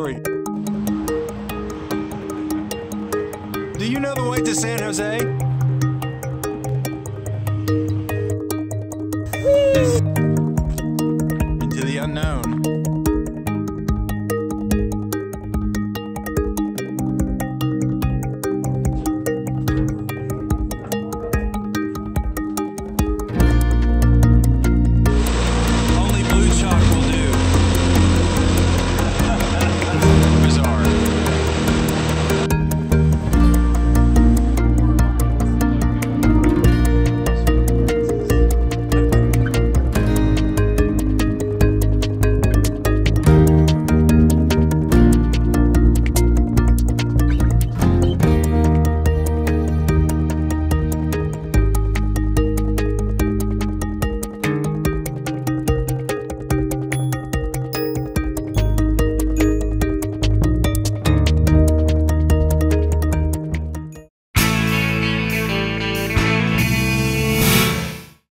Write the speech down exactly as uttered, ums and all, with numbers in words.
here we go. Do you know the way to San Jose? Into the unknown.